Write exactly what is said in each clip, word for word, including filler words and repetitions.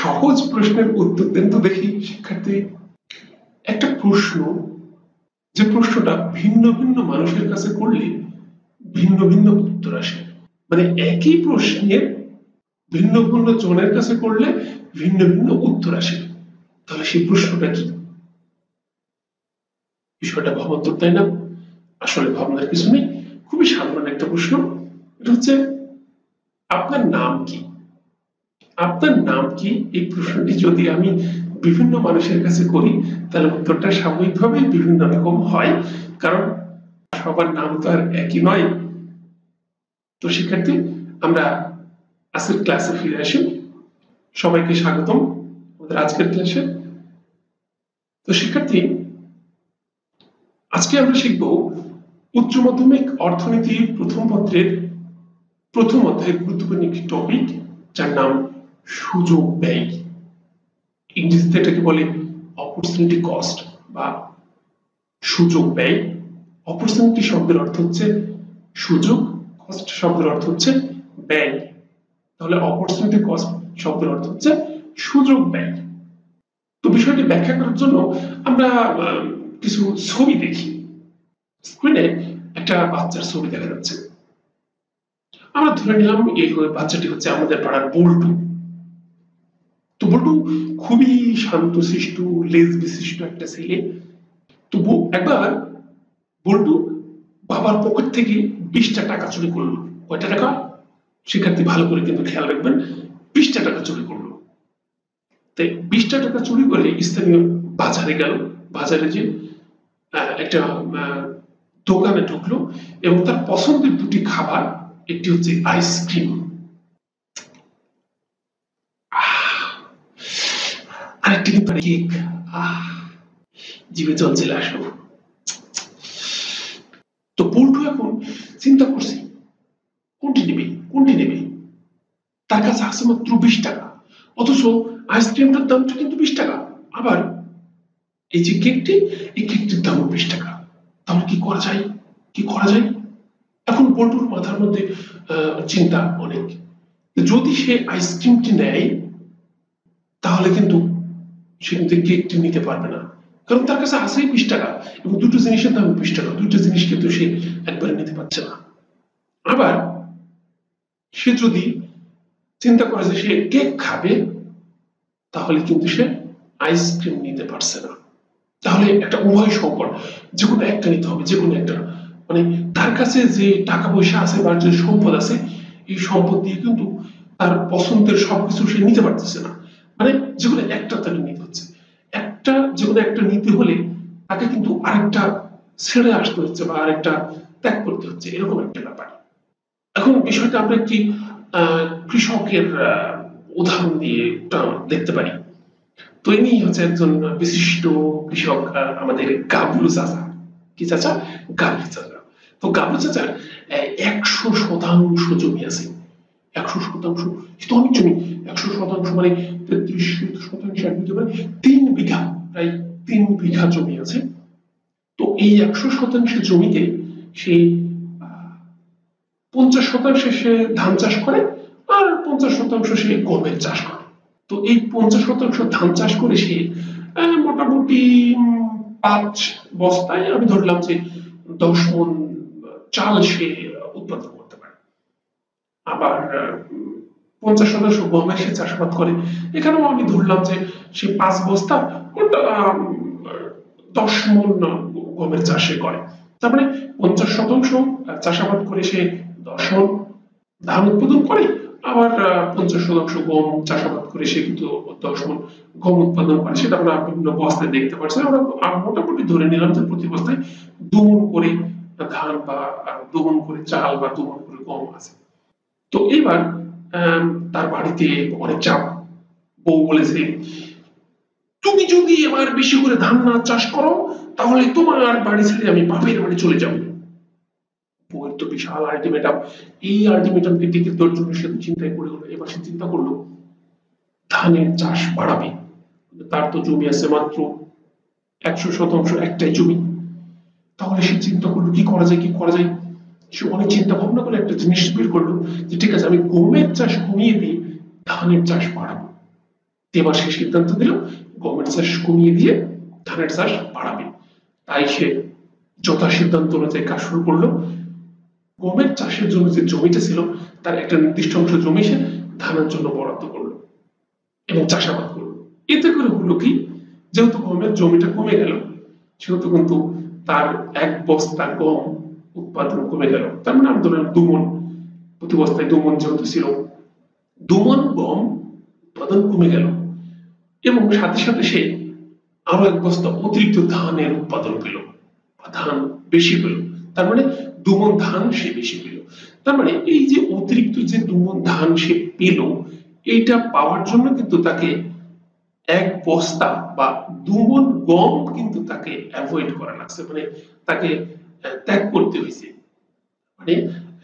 সহজ প্রশ্নের উত্তর দেন তো দেখি শিক্ষার্থী। একটা প্রশ্ন, যে প্রশ্নটা ভিন্ন ভিন্ন মানুষের কাছে করলে ভিন্ন ভিন্ন উত্তর আসে, মানে একই প্রশ্নের ভিন্ন ভিন্ন জনের কাছে করলে ভিন্ন ভিন্ন উত্তর আসে, তাহলে সেই প্রশ্নটা কি? বিষয়টা ভাবান্তর, তাই না? আসলে ভাবনার কিছু নেই, খুবই সাধারণ একটা প্রশ্ন। এটা হচ্ছে, আপনার নাম কি? আপনার নাম কি এই প্রশ্নটি যদি আমি বিভিন্ন মানুষের কাছে করি, তাহলে উত্তরটা স্বাভাবিকভাবেই বিভিন্ন রকম হয়, কারণ সবার নাম তো আর একই নয়। তো শিক্ষার্থী, আমরা আজকের ক্লাসে ফিরে আসি। সবাইকে স্বাগতম আমাদের আজকের ক্লাসে। তো শিক্ষার্থী, আজকে আমরা শিখব উচ্চ মাধ্যমিক অর্থনীতি প্রথম পত্রের প্রথম অধ্যায়ের গুরুত্বপূর্ণ একটি টপিক, যার নাম সুযোগ ব্যয়। ইংরেজিতে এটাকে বলে অপরচুনিটি কস্ট বা সুযোগ ব্যয়। অপরচুনিটি শব্দের অর্থ হচ্ছে সুযোগ, কস্ট শব্দের অর্থ হচ্ছে ব্যয়। তাহলে অপরচুনিটি কস্ট শব্দের অর্থ হচ্ছে সুযোগ ব্যয়। তো বিষয়টি ব্যাখ্যা করার জন্য আমরা কিছু ছবি দেখি। স্ক্রিনে একটা বাচ্চার ছবি দেখা যাচ্ছে। আমরা ধরে নিলাম এই বাচ্চাটি হচ্ছে আমাদের পাড়ার বল্টু। তো বল্টু খুবই শান্তশিষ্ট, লেজ বিশিষ্ট একটা ছেলে। তো একবার বল্টু বাবার পকেট থেকে বিশটা টাকা চুরি করলো। কয়টা টাকা? শিক্ষার্থী ভালো করে কিন্তু খেয়াল রাখবেন, বিশটা টাকা চুরি করলো। তাই বিশটা টাকা চুরি করে স্থানীয় বাজারে গেল। বাজারে যে একটা দোকানে ঢুকলো এবং তার পছন্দের দুটি খাবার, একটি হচ্ছে আইসক্রিম, আরেকটি কিন্তু কেক। আহ জিভে জল চলে আসলো। তো বল্টু এখন চিন্তা করছে কোনটি নেবে কোনটি নেবে। তার কাছে আছে মাত্র বিশ টাকা, অথচ আইসক্রিমটার দামটা কিন্তু বিশ টাকা, আবার এই যে কেকটি, এই কেকটির দামও বিশ টাকা। তাহলে কি করা যায় কি করা যায় এখন বল্টুর মাথার মধ্যে চিন্তা অনেক। যদি সে আইসক্রিমটি নেয়, তাহলে কিন্তু সে কিন্তু কেকটি নিতে পারবে না, কারণ তার কাছে আছেই বিশ টাকা এবং দুটো জিনিসের দাম বিশ টাকা। দুটো জিনিস কিন্তু সে একবারে নিতে পারছে না। আবার সে যদি চিন্তা করে যে সে কেক খাবে, তাহলে কিন্তু সে আইসক্রিম নিতে পারছে না। তাহলে একটা উভয় সংকট, যে কোনো একটা নিতে হবে, যে কোনো একটা। মানে তার কাছে যে টাকা পয়সা আছে বা যে সম্পদ আছে, এই সম্পদ দিয়ে কিন্তু তার পছন্দের সবকিছু সে নিতে পারতেছে না। মানে যে কোনো একটা তাকে নিতে হচ্ছে। একটা যে কোনো একটা নিতে হলে তাকে কিন্তু আরেকটা ছেড়ে আসতে হচ্ছে বা আরেকটা ত্যাগ করতে হচ্ছে, এরকম একটা ব্যাপার। এখন বিষয়টা আমরা একটি আহ কৃষকের উদাহরণ দিয়ে দেখতে পারি। তো ইনি হচ্ছে একজন বিশিষ্ট কৃষক, আমাদের গাবলু চাচা। কি চাচা? গাবলু চাচা। তো গাবলু চাচার একশো শতাংশ জমি আছে। একশো শতাংশ তো অনেক জমি। একশো শতাংশ মানে তেত্রিশ শতাংশ মানে তিন বিঘা, প্রায় তিন বিঘা জমি আছে। তো এই একশো শতাংশ জমিতে সে পঞ্চাশ শতাংশ সে ধান চাষ করে, আর পঞ্চাশ শতাংশ সে গমের চাষ করে। তো এই পঞ্চাশ শতাংশ ধান চাষ করে সে মোটামুটি পাঁচ বস্তায় আমি ধরলাম যে দশ মন চাল সে উৎপাদন করতে পারে। আবার পঞ্চাশ শতাংশ গমের সে চাষাবাদ করে, এখানেও আমি ধরলাম যে সে পাঁচ বস্তা দশ মন গমের চাষে করে। তার মানে পঞ্চাশ শতাংশ চাষাবাদ করে সে দশ মন ধান উৎপাদন করে, আবার পঞ্চাশ শতাংশ গম চাষাবাদ করে সে কিন্তু দশ মন গম উৎপাদন করে। সেটা আমরা বিভিন্ন বস্তায় দেখতে পাচ্ছি। আমরা মোটামুটি ধরে নিলাম যে প্রতি বস্তায় দুমন করে ধান বা দুমন করে চাল বা দুমন করে গম আছে। তো এবার তার বাড়িতে অনেক চাপ। বউ বলেছে, তুমি যদি এবার বেশি করে ধান না চাষ করো, তাহলে তোমার বাড়ি ছেড়ে আমি বাপের বাড়ি চলে যাবো। বউয়ের তো বিশাল আলটিমেটাম। এই আলটিমেটামকে টিকে দেওয়ার জন্য সে চিন্তায় পড়ে গেল। এবার সে চিন্তা করলো ধানের চাষ বাড়াবে, তার তো জমি আছে মাত্র একশো শতাংশ, একটাই জমি। তাহলে সে চিন্তা করলো কি করা যায় কি করা যায় সে অনেক চিন্তা ভাবনা করে একটা জিনিস বের করলো যে ঠিক আছে, আমি গমের চাষ কমিয়ে দিয়ে ধানের চাষ বাড়াবো। এবার সে সিদ্ধান্ত দিল গমের চাষ কমিয়ে দিয়ে ধানের চাষ বাড়াবে। তাই সে যথা সিদ্ধান্ত অনুযায়ী কাজ শুরু করলো। গমের চাষের জন্য যে জমিটা ছিল তার একটা নির্দিষ্ট অংশ জমি সে ধানের জন্য বরাদ্দ করলো এবং চাষাবাদ করলো। এতে করে হলো কি, যেহেতু গমের জমিটা কমে গেল সেহেতু কিন্তু তার এক বস্তা গম উৎপাদন কমে গেল। তার মানে আমরা ধরলাম দুমন, প্রতি বস্তায় দুমন যেহেতু ছিল, দুমন গম উৎপাদন কমে গেল এবং সাথে সাথে সে আরো এক বস্তা অতিরিক্ত ধানের উৎপাদন পেল, ধান বেশি পেল। তার মানে দুমন ধান সে বেশি পেল। তার মানে এই যে অতিরিক্ত যে দুমন ধান সে পেল, এইটা পাওয়ার জন্য কিন্তু তাকে এক বস্তা বা দুমন গম কিন্তু তাকে অ্যাভয়েড করা লাগছে, মানে তাকে ত্যাগ করতে হয়েছে। মানে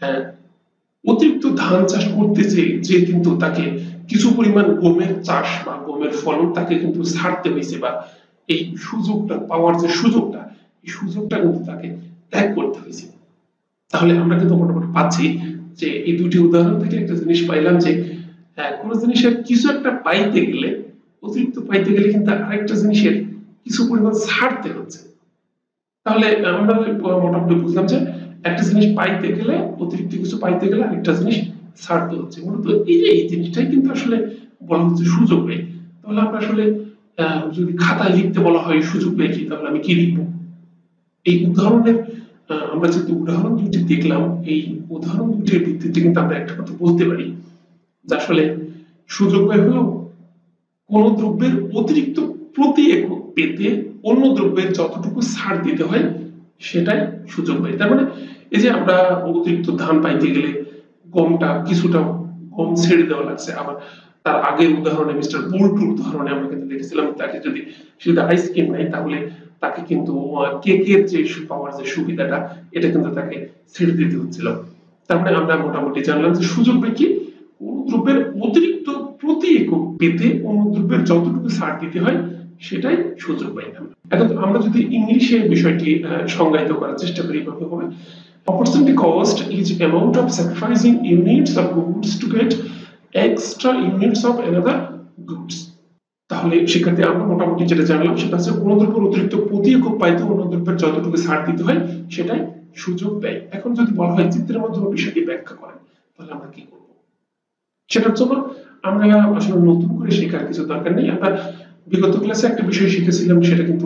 অতিরিক্ত ধান চাষ করতে চেয়ে যে কিন্তু তাকে কিছু পরিমাণ গমের চাষ বা গমের ফলন তাকে কিন্তু ছাড়তে হয়েছে, বা এই সুযোগটা পাওয়ার যে সুযোগটা, এই সুযোগটা কিন্তু তাকে ত্যাগ করতে হয়েছে। তাহলে আমরা কিন্তু মোটামুটি পাচ্ছি যে এই দুটি উদাহরণ থেকে একটা জিনিস পাইলাম যে কোন জিনিসের কিছু একটা পাইতে গেলে, অতিরিক্ত পাইতে গেলে কিন্তু আরেকটা জিনিসের কিছু পরিমাণ ছাড়তে হচ্ছে। তাহলে আমরা মোটামুটি বুঝলাম যে একটা জিনিস পাইতে গেলে, অতিরিক্ত কিছু পাইতে গেলে আরেকটা জিনিস ছাড়তে হচ্ছে। মূলত এই যে এই জিনিসটাই কিন্তু আসলে বলা হচ্ছে সুযোগ ব্যয়। তাহলে আমরা আসলে যদি খাতায় লিখতে বলা হয় সুযোগ ব্যয় কি, তাহলে আমি কি লিখবো? এই উদাহরণের আমরা যেহেতু উদাহরণ দুটি দেখলাম, এই উদাহরণ দুটির ভিত্তিতে কিন্তু আমরা একটা কথা বলতে পারি যে আসলে সুযোগ ব্যয় হলো কোন দ্রব্যের অতিরিক্ত প্রতি একক পেতে অন্য দ্রব্যের যতটুকু ছাড় দিতে হয় সেটাই সুযোগ ব্যয়। তার মানে এই যে আমরা অতিরিক্ত ধান পাইতে গেলে গমটা কিছুটা গম ছেড়ে দেওয়া লাগছে। আবার তার আগের উদাহরণে মিস্টার বোল্টুর উদাহরণে আমরা কিন্তু দেখেছিলাম তাকে যদি সেটা আইসক্রিম নেয় তাহলে তাকে কিন্তু কেকের যে পাওয়ার যে সুবিধাটা এটা কিন্তু তাকে ছেড়ে দিতে হচ্ছিল। তার মানে আমরা মোটামুটি জানলাম যে সুযোগ ব্যয় কি, কোন দ্রব্যের অতিরিক্ত প্রতি একক পেতে অন্য দ্রব্যের যতটুকু ছাড় দিতে হয় সেটাই সুযোগ ব্যয়। এখন আমরা যদি ইংলিশে বিষয়টি সংজ্ঞায়িত করার চেষ্টা করি, এভাবে হবে opportunity cost is amount of sacrificing units of goods to get extra units of another goods। তাহলে শিক্ষার্থী আমরা মোটামুটি যেটা জানলাম সেটা হচ্ছে কোন দ্রব্যের অতিরিক্ত প্রতি একক পাইতে অন্য দ্রব্যের যতটুকু ছাড় দিতে হয় সেটাই সুযোগ ব্যয়। এখন যদি বলা হয় চিত্রের মাধ্যমে বিষয়টি ব্যাখ্যা করেন, তাহলে আমরা কি করব? সেটার জন্য আমরা আসলে নতুন করে শেখার কিছু দরকার নেই। আমরা বিগত ক্লাসে একটা বিষয় শিখেছিলাম, সেটা কিন্তু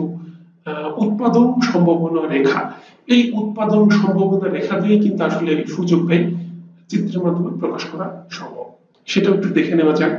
উৎপাদন সম্ভাবনা রেখা। এই উৎপাদন সম্ভাবনা রেখা দিয়ে কিন্তু আসলে সুযোগ ব্যয় চিত্রের মাধ্যমে প্রকাশ করা সম্ভব। সেটা একটু দেখে নেওয়া যাক।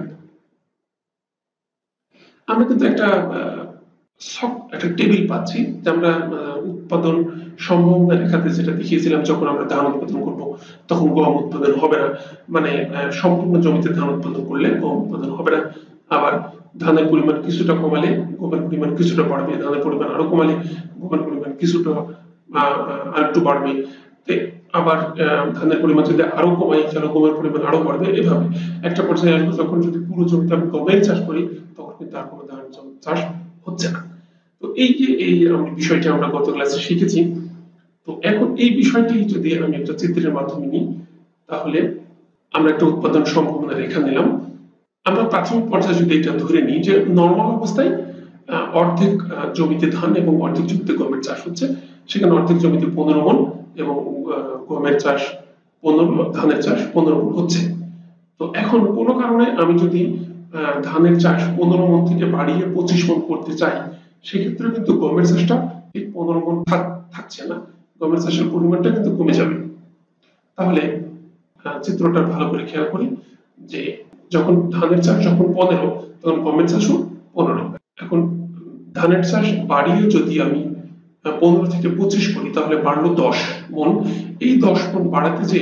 আমরা কিন্তু একটা একটা টেবিল পাচ্ছি যে আমরা উৎপাদন সম্ভাবনা রেখাতে যেটা দেখিয়েছিলাম, যখন আমরা ধান উৎপাদন করব তখন গম উৎপাদন হবে না, মানে সম্পূর্ণ জমিতে ধান উৎপাদন করলে গম উৎপাদন হবে না। আবার ধানের পরিমাণ কিছুটা কমালে গমের পরিমাণ কিছুটা বাড়বে, ধানের পরিমাণ আরো কমালে গমের পরিমাণ কিছুটা আরেকটু বাড়বে। আবার ধানের পরিমাণ যদি আরো কমাই তাহলে গমের পরিমাণ আরো বাড়বে। এভাবে একটা পর্যায়ে আসবে যখন যদি পুরো জমিতে আমি গমের চাষ করি তখন কিন্তু আর কোনো ধান চাষ হচ্ছে না। তো এই যে এই বিষয়টি আমরা গত ক্লাসে শিখেছি। তো এখন এই বিষয়টি যদি আমি একটা চিত্রের মাধ্যমে নিই, তাহলে আমরা একটা উৎপাদন সম্ভাবনা রেখা নিলাম। আমরা প্রাথমিক পর্যায়ে যদি এটা ধরে নিই যে নর্মাল অবস্থায় অর্ধেক জমিতে ধান এবং অর্ধেক জমিতে গমের চাষ হচ্ছে, সেখানে অর্ধেক জমিতে পনেরো মন এবং গমের চাষ পনেরো, ধানের চাষ পনেরো মন হচ্ছে। তো এখন কোনো কারণে আমি যদি ধানের চাষ পনেরো মন থেকে বাড়িয়ে পঁচিশ মন করতে চাই, সেক্ষেত্রে কিন্তু গমের চাষটা এই পনেরো মন থাকছে না, গমের চাষের পরিমাণটা কিন্তু কমে যাবে। তাহলে চিত্রটা ভালো করে খেয়াল করি যে যখন ধানের চাষ যখন পনেরো তখন গমের চাষও পনেরো। এখন ধানের চাষ বাড়িয়ে যদি আমি পনেরো থেকে পঁচিশ করি তাহলে বাড়লো দশ মন। এই দশ মন বাড়াতে যে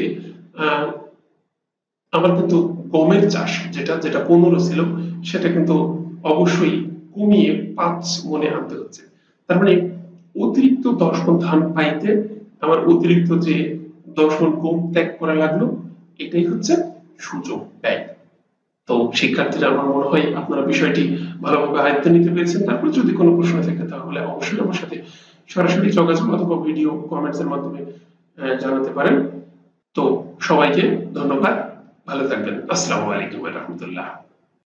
আমার কিন্তু গমের চাষ যেটা যেটা পনেরো ছিল সেটা কিন্তু অবশ্যই কমিয়ে পাঁচ মনে আনতে হচ্ছে। তার মানে অতিরিক্ত দশ মন ধান পাইতে আমার অতিরিক্ত যে দশ মন গম ত্যাগ করা লাগলো, এটাই হচ্ছে সুযোগ ব্যয়। তো শিক্ষার্থীরা আমার মনে হয় আপনারা বিষয়টি ভালোভাবে আয়ত্তে নিতে পেরেছেন। তারপরে যদি কোনো প্রশ্ন থাকে তাহলে অবশ্যই আমার সাথে সরাসরি যোগাযোগ অথবা ভিডিও কমেন্টস এর মাধ্যমে জানাতে পারেন। তো সবাইকে ধন্যবাদ, ভালো থাকবেন। আসসালামু আলাইকুম ওয়া রাহমাতুল্লাহ।